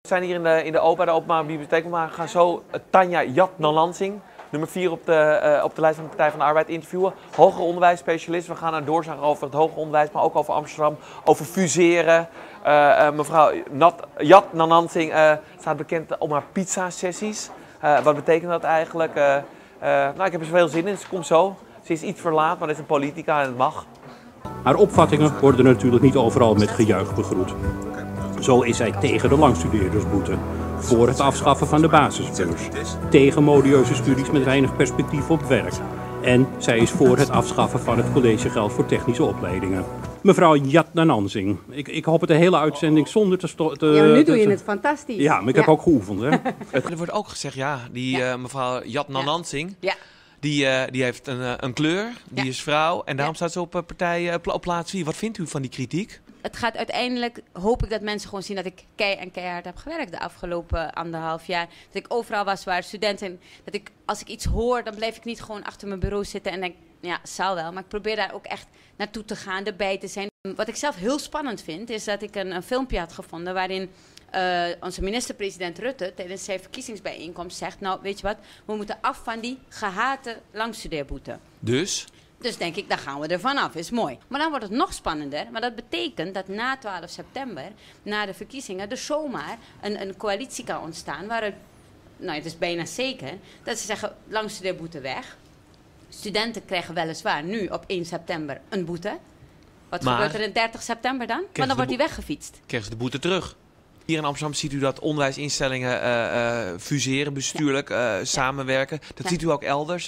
We zijn hier in de openbare bibliotheek. We gaan zo Tanja Jat-Nalansing, nummer 4 op de lijst van de Partij van de Arbeid, interviewen. Hoger onderwijsspecialist. We gaan haar doorzagen over het hoger onderwijs, maar ook over Amsterdam, over fuseren. Mevrouw Jat-Nalansing staat bekend om haar pizza-sessies. Wat betekent dat eigenlijk? Nou, ik heb er zoveel zin in, dus komt zo. Ze is iets verlaat, maar dat is een politica en het mag. Haar opvattingen worden natuurlijk niet overal met gejuich begroet. Zo is zij tegen de langstudeerdersboete, voor het afschaffen van de basisbeurs, tegen modieuze studies met weinig perspectief op werk. En zij is voor het afschaffen van het collegegeld voor technische opleidingen. Mevrouw Jat-Nalansing, ik hoop het de hele uitzending zonder te... Ja, maar nu doe je het fantastisch. Ja, maar ik heb ook geoefend, hè. Er wordt ook gezegd, mevrouw Jat-Nalansing, die heeft een kleur, die is vrouw en daarom staat ze op plaats 4. Wat vindt u van die kritiek? Het gaat uiteindelijk, hoop ik dat mensen gewoon zien dat ik keihard heb gewerkt de afgelopen 1,5 jaar. Dat ik overal was waar studenten, dat ik als ik iets hoor, dan blijf ik niet gewoon achter mijn bureau zitten en denk, ja, zal wel. Maar ik probeer daar ook echt naartoe te gaan, erbij te zijn. Wat ik zelf heel spannend vind, is dat ik een filmpje had gevonden waarin onze minister-president Rutte tijdens zijn verkiezingsbijeenkomst zegt, nou weet je wat, we moeten af van die gehate langstudeerboete. Dus denk ik, dan gaan we er vanaf, is mooi. Maar dan wordt het nog spannender, maar dat betekent dat na 12 september, na de verkiezingen, er zomaar een coalitie kan ontstaan waaruit, nou het is bijna zeker, dat ze zeggen, langstudeerboete weg. Studenten krijgen weliswaar nu op 1 september een boete. Wat gebeurt er in 30 september dan? Want dan wordt die weggefietst. Krijgen ze de boete terug. Hier in Amsterdam ziet u dat onderwijsinstellingen fuseren, bestuurlijk samenwerken. Dat ziet u ook elders.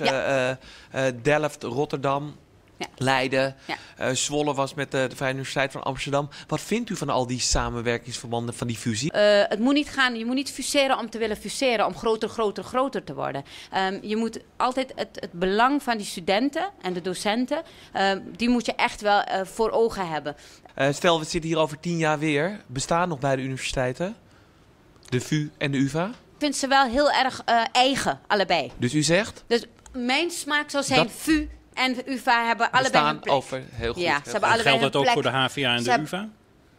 Delft, Rotterdam, Leiden, Zwolle was met de Vrije Universiteit van Amsterdam. Wat vindt u van al die samenwerkingsverbanden, van die fusie? Het moet niet gaan, je moet niet fuseren om te willen fuseren, om groter te worden. Je moet altijd het belang van die studenten en de docenten, die moet je echt wel voor ogen hebben. Stel, we zitten hier over 10 jaar weer. Bestaan nog beide universiteiten? De VU en de UvA? Ik vind ze wel heel erg eigen, allebei. Dus u zegt? Dus mijn smaak zou zijn, VU en de UvA hebben allebei een plek. Over, heel goed. Ja, ze hebben allebei geldt dat ook voor de HVA en de UvA?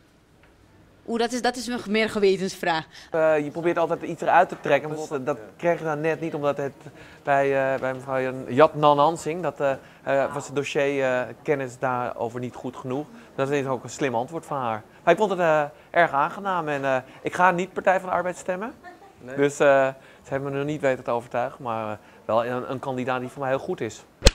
Dat is meer een gewetensvraag. Je probeert altijd iets eruit te trekken. Dat krijg je dan net niet, omdat het bij mevrouw Jat-Nalansing, dat was het dossierkennis daarover niet goed genoeg. Dat is ook een slim antwoord van haar. Maar ik vond het erg aangenaam en ik ga niet Partij van de Arbeid stemmen. Nee. Dus ze hebben me nog niet weten te overtuigen, maar wel een kandidaat die voor mij heel goed is.